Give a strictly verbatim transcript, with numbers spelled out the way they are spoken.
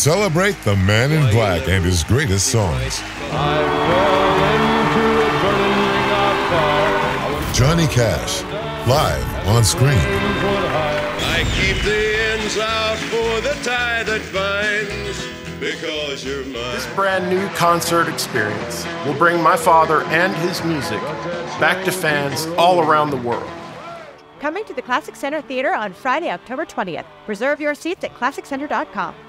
Celebrate the Man in Black and his greatest songs. I fell into a burning ring of fire. Johnny Cash, live on screen. I keep the ends out for the tie that binds, because you're mine. This brand new concert experience will bring my father and his music back to fans all around the world. Coming to the Classic Center Theater on Friday, October twentieth. Reserve your seats at classic center dot com.